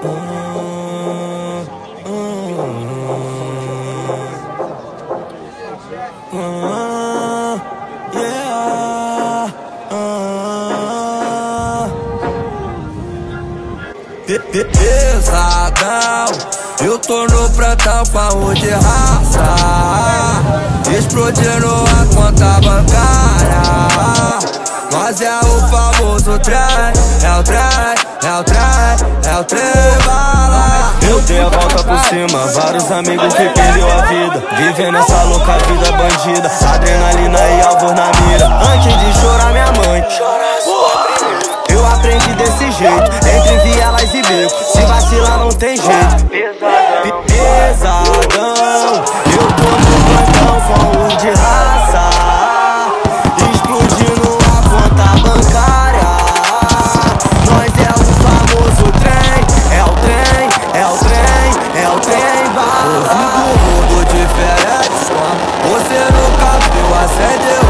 Pesadão, eu tô no plantão com a U de raça, explodindo a conta bancária. Nós é o famoso trem, é o trem, é o trem, é o trem bala. Eu dei a volta por cima, vários amigos que perdeu a vida, vivendo essa louca vida bandida, adrenalina e alvos na mira. Antes de chorar minha mãe, eu aprendi desse jeito, entre vielas e beco, se vacilar não tem jeito. Pesadão, eu tô no plantão com U de raça, explodindo a conta bancária. Nós é o famoso trem, é o trem, é o trem, é o trem bala. Ouvindo o mundo diferente, você nunca viu acender